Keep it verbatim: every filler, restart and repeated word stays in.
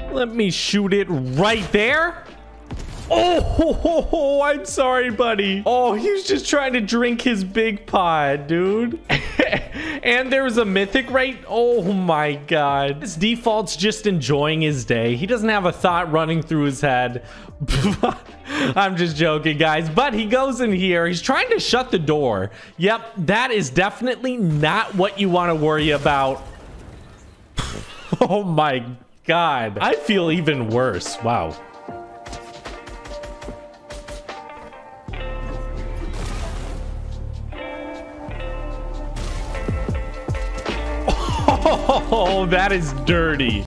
Let me shoot it right there. Oh, ho, ho, ho, I'm sorry, buddy. Oh, he's just trying to drink his big pod, dude. And there was a mythic, right? Oh my god. His default's just enjoying his day. He doesn't have a thought running through his head. I'm just joking, guys. But he goes in here. He's trying to shut the door. Yep, that is definitely not what you want to worry about. Oh my god. I feel even worse. Wow. Oh, that is dirty.